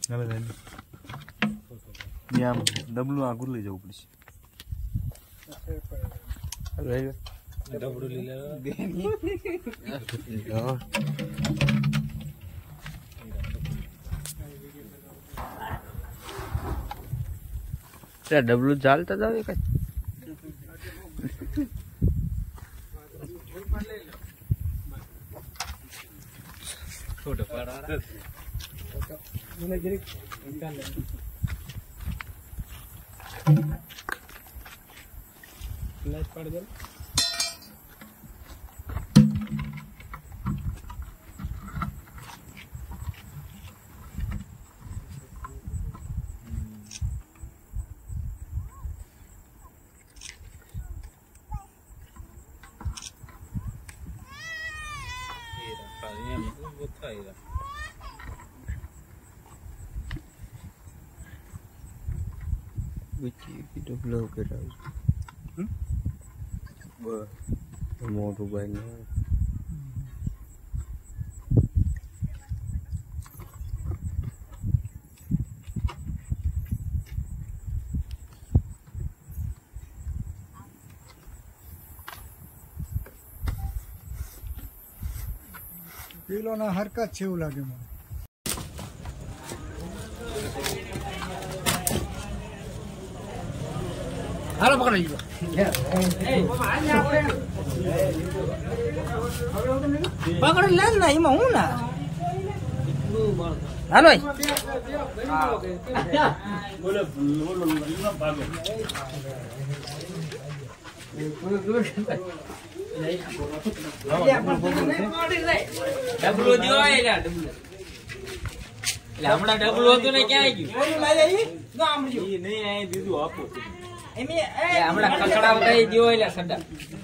આમ ડબલું આગળ લઈ જવું પડશે. ડબલું લઈ લેવા ડબલું ચાલતા જાવ કઈ ફોટો પાડા મને જરીક નિકાલ લે લાઈટ પાડ દે ડબલો કરાવ મોટું ભાઈ પેલો ના હરકત છે એવું લાગે મને. હાલો પકડી લીધો. પકડી લે ને એમાં હું ના હાલો ડબલું જો હમણાં ડબલું હતું ને ક્યાં ગયું નહીં દીધું આપો હમણાં કકડા કઈ ગયો એટલે સડા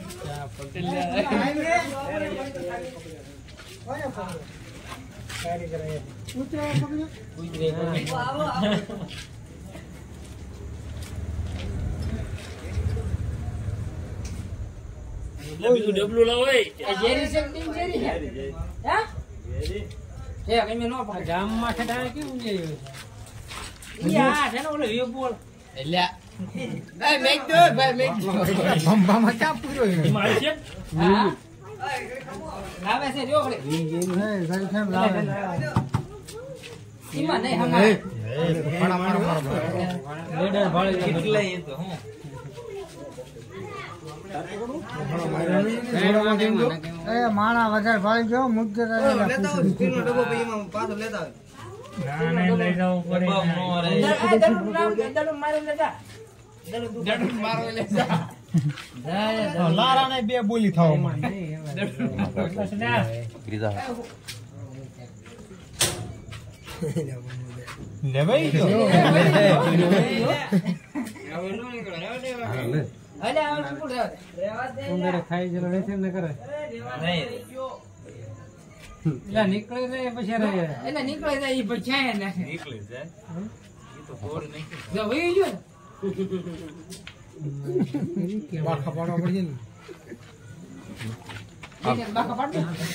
ડબલું લાવો ગામમાં કેવું છે બોલ એટલે ભાઈ મેક દો ભાઈ મેક બંબામાં ક્યાં પૂરો છે લાવે છે જો ખરે લાવે ઈમાં નહીં હમણાં લેડર ભાળે કેટલા એ તો હું માણા વધારે ભાઈ ગયો મુદ્દે ડબ્બો પાછો લેતા લઈ જવું પડે. લારા ને બે બોલી થાવ ખાઈ જલો ને કરે નીકળે જાય પછી એટલે નીકળે જાય એ પછી નીકળી જાય એ તો બોર નહીં જો વહી ગયો બાખા પાડવા પડશે ને બાકા પાડ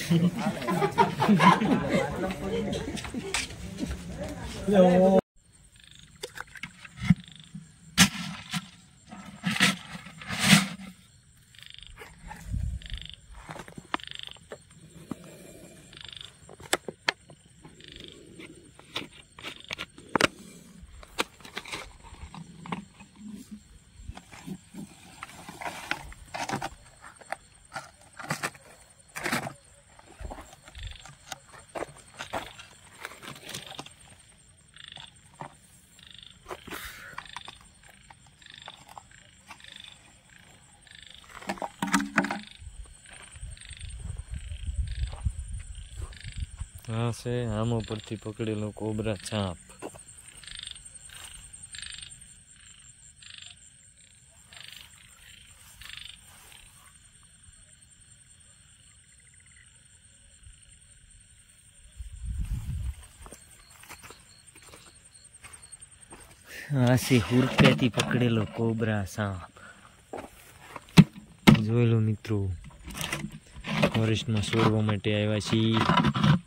હા છે આમ ઉપરથી પકડેલો કોબરા સાપ. આ છે હુરપેથી પકડેલો કોબરા સાપ. જોઈ લો મિત્રો, ફોરેસ્ટમાં છોડવા માટે આવ્યા છીએ.